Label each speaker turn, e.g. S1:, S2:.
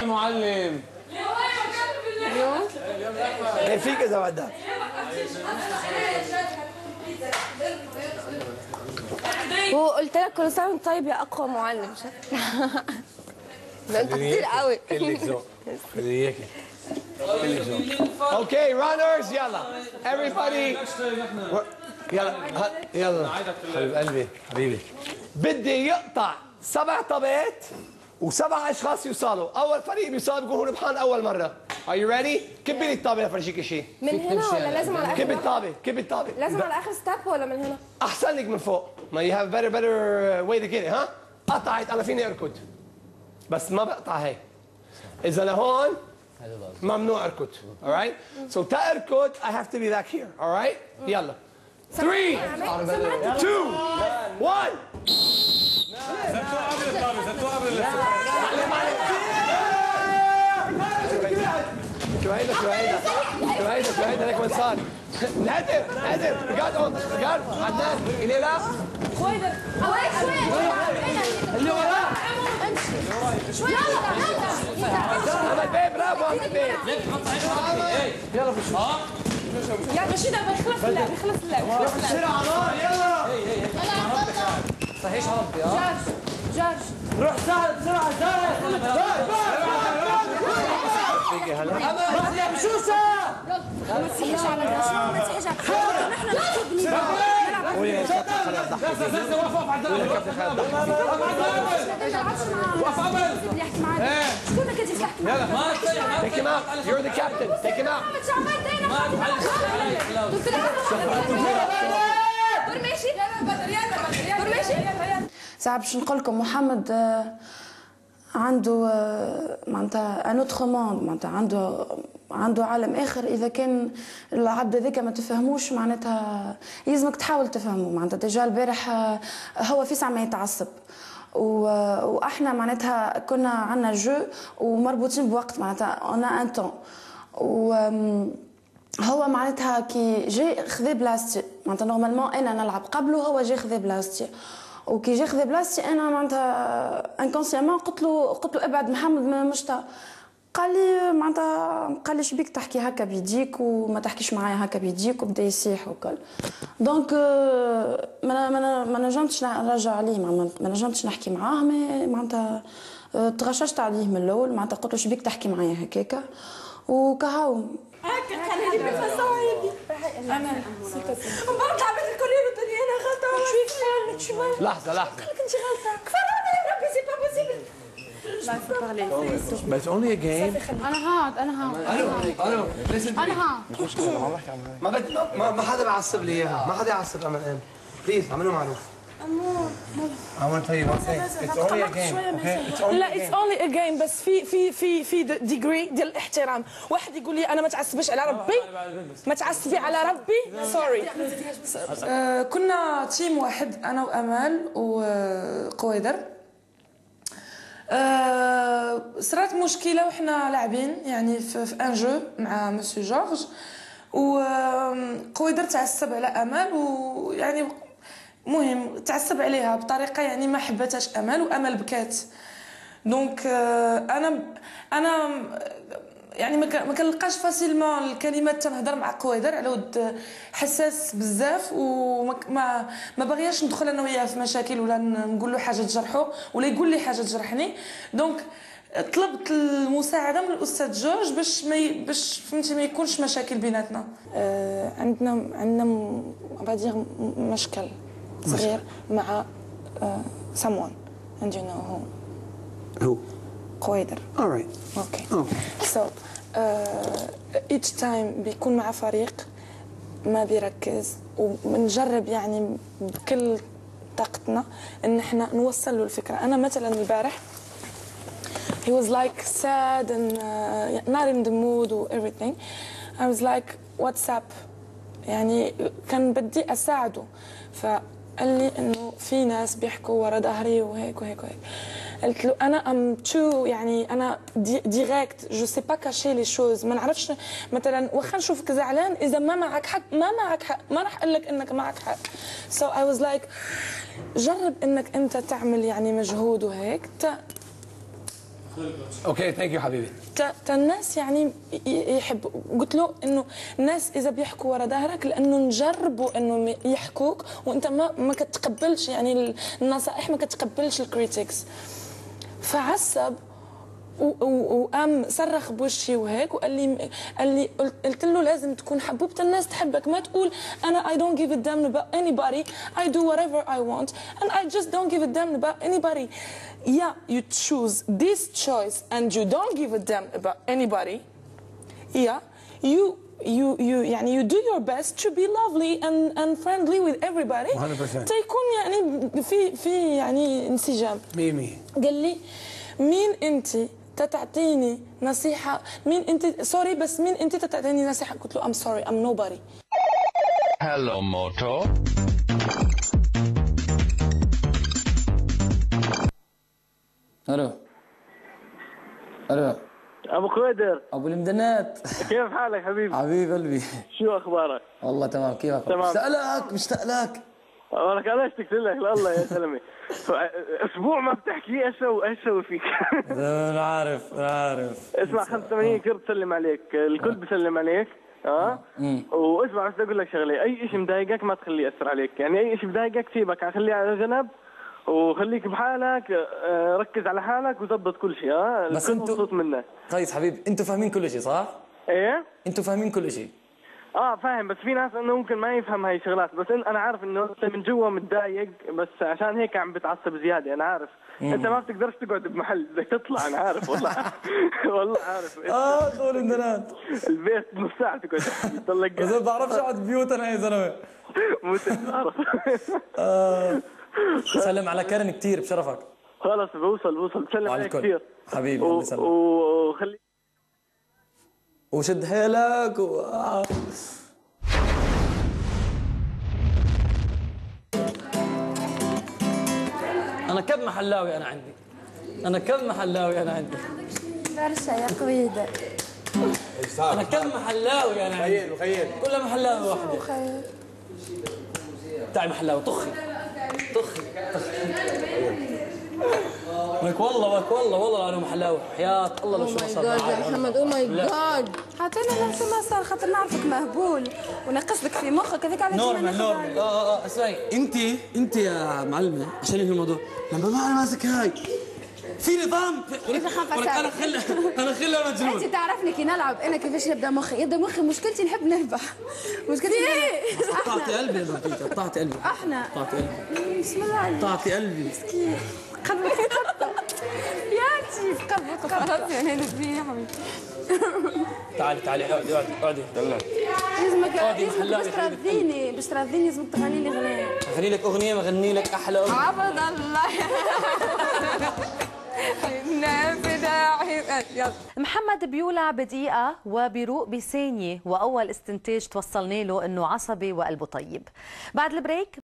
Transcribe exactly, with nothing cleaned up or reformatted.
S1: معلم
S2: اليوم
S3: ايه فيك اذا بدك.
S2: هو قلت لك كل سنه وانت طيب يا اقوى معلم. ده انت كتير قوي.
S3: كلك ذوق. خلي اياكي. كلك ذوق. اوكي رانرز يلا. everybody. يلا يلا حبيب قلبي حبيبي. بدي يقطع سبع طابات وسبع اشخاص يوصلوا، اول فريق بيوصل بيكون ربحان اول مره. Are you ready؟ كبي لي الطابه لفرجيك شيء.
S2: من هنا ولا لازم على اخر؟
S3: كبي الطابه كبي الطابه.
S2: لازم على اخر ستيب ولا من هنا؟
S3: احسن لك من فوق. ما you have better better way to get it ها؟ قطعت انا فيني اركض. بس ما بقطع هيك. اذا لهون ممنوع اركض. alright؟ So تا اركض I have to be back here. alright؟ يلا. three two one شو هيدا شو هيدا شو هيدا شو هيدا ليك وين صار؟ نادر نادر قاعد هون قاعد عدنان الي لا
S2: خويدر هواك شوي اللي وراه شوي يلا
S3: عمل بيه برافو عمل بيه يلا بشوف
S2: يا رشيد بيخلص اللعب بيخلص اللعب
S3: بسرعه نار يلا
S2: يلا
S1: صحيح ربي اه
S2: جورج جورج
S3: روح سهل بسرعه سهل
S1: بس يا بشوشه
S2: ما تسحش على الرشيد ما تسحش على نحن نكتب نلعب
S3: قولي يا كابتن خلينا نضحك
S1: وقف وقف على
S3: قولي يا كابتن خلينا نضحك
S2: وقف عمل بدي احكي معك شكونك انت تحكي معك
S1: يلا ما
S3: Take him out. You're the captain. Take him out.
S1: ما تعلش علي خلاص
S2: دور ماشي دور ماشي
S4: ساعة باش نقول لكم محمد عنده معناتها ان اوتر موند، معناتها عنده عنده عالم اخر. اذا كان العبد هذاك ما تفهموش معناتها يلزمك تحاول تفهمه. معناتها ديجا البارح هو في ساعة ما يتعصب واحنا معناتها كنا عندنا جو ومربوطين بوقت معناتها اون ان تون و هو معناتها كي جاي خذا بلاصتي معناتها نورمالمون انا نلعب قبله هو جاي خذا بلاصتي وكي جاي خذا بلاصتي انا معناتها انكونسيامون قلت له قلت له ابعد محمد مش قال لي معناتها قال لي شبيك تحكي هكا بيديك وما تحكيش معايا هكا بيديك وبدا يصيح وكل دونك ما ما ما نجمتش نرجع عليه ما نجمتش نحكي معاه معناتها تغششت عليه من الاول معناتها قلت له شبيك تحكي معايا هكاكا وكهو
S2: هكا خليني بنفسي انا برجع بين الكل بالدنيا انا غلطانه شوي شوي
S3: لحظة لحظة
S2: قلت انت غلطانه كفايه ربي سي با بوسيبل
S3: But it's only a game.
S4: انا هاد انا هاد
S3: الو الو
S4: انا هاد
S3: ما بدي ما ما حدا بيعصب لي اياها، ما حدا يعصب امل ام. بليز اعملوا معروف.
S2: امور
S3: I want to tell you one thing. It's only a game. Okay? It's only
S5: لا اتس اونلي ا جيم بس في في في في ديجري ديال الاحترام. واحد يقول لي انا ما تعصبش على ربي ما تعصبي على ربي سوري.
S6: آه كنا تيم واحد انا وامال وقويدر. آه صرات مشكله وحنا لاعبين يعني في, في ان جو مع مسيو جورج وقويدر تعصب على امال ويعني مهم تعصب عليها بطريقه يعني ما حبتهاش امل وامل بكات دونك انا انا يعني ما كنلقاش فاسيلمون الكلمات تنهضر مع قويدر على ود حساس بزاف وما ما, ما باغياش ندخل انا وياه في مشاكل ولا نقول له حاجه تجرحه ولا يقول لي حاجه تجرحني دونك طلبت المساعده من الاستاذ جورج باش ما باش فهمتي ما يكونش مشاكل بيناتنا.
S5: آه عندنا عندنا غادي مشكل صغير مع someone and you know who
S3: who
S5: قويدر
S3: alright
S5: okay okay so uh, each time بيكون مع فريق ما بيركز وبنجرب يعني بكل طاقتنا ان احنا نوصل له الفكره. انا مثلا البارح he was like sad and uh, not in the mood و everything I was like what's up يعني كان بدي اساعده ف قال لي انه في ناس بيحكوا ورا ظهري وهيك وهيك وهيك. قلت له انا ام تو يعني انا ديريكت جو سي با كاشي لي شوز ما نعرفش مثلا واخا نشوفك زعلان اذا ما معك حق ما معك حق ما راح اقول لك انك معك حق. سو اي واز لايك جرب انك انت تعمل يعني مجهود وهيك
S3: اوكي ثانك يو حبيبي.
S5: تا الناس يعني يحب، قلت له انه الناس اذا بيحكوا ورا ظهرك لانه نجربوا انه يحكوك وانت ما ما كتقبلش يعني النصائح، ما كتقبلش الكريتكس. فعصب وقام صرخ بوشي وهيك وقال لي قال لي قلت له لازم تكون حبوبة الناس تحبك، ما تقول انا I don't give a damn about anybody, I do whatever I want and I just don't give a damn about anybody. Yeah, you choose this choice and you don't give a damn about anybody. Yeah, you you you يعني you do your best to be lovely and and friendly with everybody.
S3: مية بالمية.
S5: تيكون يعني في في يعني انسجام.
S3: مية مية.
S5: قال لي مين انت تتعطيني نصيحة؟ مين انت سوري بس مين انت تتعطيني نصيحة؟ قلت له I'm sorry I'm nobody.
S7: Hello Moto.
S1: الو الو
S8: ابو خويدر،
S1: ابو المدنات،
S8: كيف حالك حبيبي؟
S1: حبيب قلبي،
S8: شو اخبارك؟
S1: والله تمام. كيفك؟
S8: تمام.
S1: مشتاق لك مشتاق لك.
S8: ولك انا اشتقت لك لله يا زلمه. اسبوع ما بتحكي، ايش اسوي ايش اسوي فيك؟
S1: انا عارف انا عارف.
S8: اسمع خمسة وثمانين كرت بسلم عليك، الكل بسلم عليك. اه واسمع بس اقول لك شغله، اي شيء مضايقك ما تخليه ياثر عليك، يعني اي شيء مضايقك سيبك، خليه على جنب وخليك بحالك، آه ركز على حالك وظبط كل شيء. اه
S1: بس
S8: الكل
S1: انتوا
S8: مبسوط منك.
S1: قيس حبيبي، انتوا فاهمين كل شيء صح؟
S8: ايه؟
S1: انتوا فاهمين كل شيء.
S8: اه فاهم، بس في ناس انه ممكن ما يفهم هاي الشغلات، بس انا عارف انه انت من جوا متضايق، بس عشان هيك عم بتعصب زياده. انا عارف مم. انت ما بتقدرش تقعد بمحل، بدك تطلع. انا عارف والله. والله عارف.
S1: اه طول البنات
S8: البيت نص ساعه تقعد تضلك.
S1: بس ما بعرفش اقعد ببيوت انا يا زلمه.
S8: مو تعرف.
S1: اه سلم على كارن كثير بشرفك.
S8: خلص بوصل بوصل بسلم عليك كثير
S1: حبيبي.
S8: و... وخلي
S1: وشد حيلك و... انا كم محلاوي انا عندي، انا كم محلاوي انا عندي
S4: برشا يا قويدة.
S1: انا كم محلاوي انا عندي.
S3: مخيل مخيل
S1: كلها محلاوي واحده. تعي محلاوي طخي طخي لك والله لك والله والله انا محلاوي حياة الله. لو شو صار
S2: يا محمد او ماي جاد.
S4: حتى انا نفس ما صار، خاطر نعرفك مهبول ونقص لك في مخك هذيك علاش
S1: نورمال نورمال. اه اه اسمعي انت انت يا معلمه عشان في الموضوع لما ما انا ماسك هاي في نظام. ولك انا خل انا خل مجنون.
S4: انت تعرفني كي نلعب انا كيفاش يبدا مخي، يبدا مخي مشكلتي نحب نربح. مشكلتي
S1: قطعتي قلبي يا بنتي، قطعتي قلبي.
S4: احنا
S1: قطعتي قلبي.
S4: بسم الله عليك.
S1: قطعتي قلبي.
S4: مسكين قلبك قطع يا انتي في قلبك قطع. يعني نبي يا حبيبي.
S1: تعالي تعالي اقعدي اقعدي اقعدي.
S4: لازمك لازمك باش ترضيني باش ترضيني لازمك تغني لي اغنيه.
S1: اغني لك اغنيه ما اغني لك احلى اغنيه.
S2: عبد الله.
S9: محمد بيولع بدقيقة وبيروق بثانية، وأول استنتاج توصلنا له أنه عصبي وقلبه طيب. بعد البريك